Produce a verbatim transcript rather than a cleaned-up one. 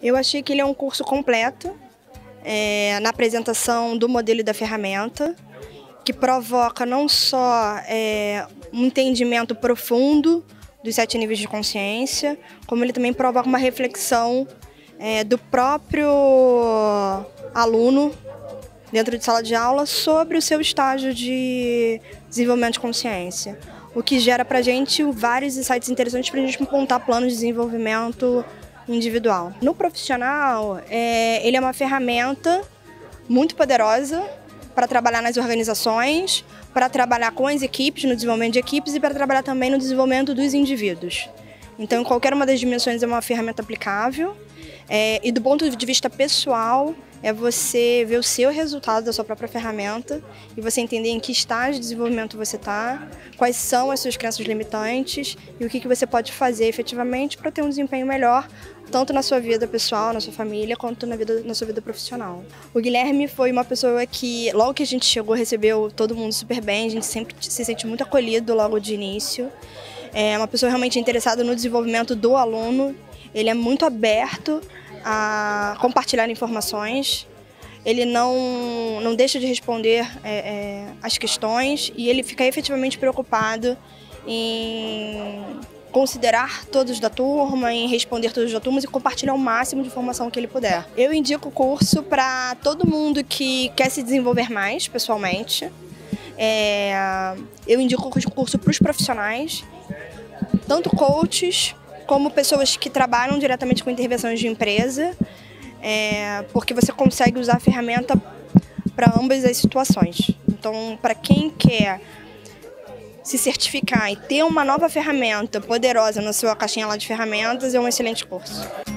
Eu achei que ele é um curso completo, é, na apresentação do modelo e da ferramenta, que provoca não só é, um entendimento profundo dos sete níveis de consciência, como ele também provoca uma reflexão é, do próprio aluno dentro de sala de aula sobre o seu estágio de desenvolvimento de consciência, o que gera para a gente vários insights interessantes para a gente montar planos de desenvolvimento individual. No profissional, é, ele é uma ferramenta muito poderosa para trabalhar nas organizações, para trabalhar com as equipes, no desenvolvimento de equipes e para trabalhar também no desenvolvimento dos indivíduos. Então, em qualquer uma das dimensões é uma ferramenta aplicável. É, e do ponto de vista pessoal, é você ver o seu resultado da sua própria ferramenta e você entender em que estágio de desenvolvimento você está, quais são as suas crenças limitantes e o que, que você pode fazer efetivamente para ter um desempenho melhor, tanto na sua vida pessoal, na sua família, quanto na, vida, na sua vida profissional. O Guilherme foi uma pessoa que, logo que a gente chegou, recebeu todo mundo super bem, a gente sempre se sente muito acolhido logo de início. É uma pessoa realmente interessada no desenvolvimento do aluno, ele é muito aberto a compartilhar informações, ele não, não deixa de responder é, é, as questões e ele fica efetivamente preocupado em considerar todos da turma, em responder todos da turma e compartilhar o máximo de informação que ele puder. Eu indico o curso para todo mundo que quer se desenvolver mais pessoalmente. É, eu indico o curso para os profissionais, tanto coaches como pessoas que trabalham diretamente com intervenções de empresa, é, porque você consegue usar a ferramenta para ambas as situações. Então, para quem quer se certificar e ter uma nova ferramenta poderosa na sua caixinha lá de ferramentas, é um excelente curso.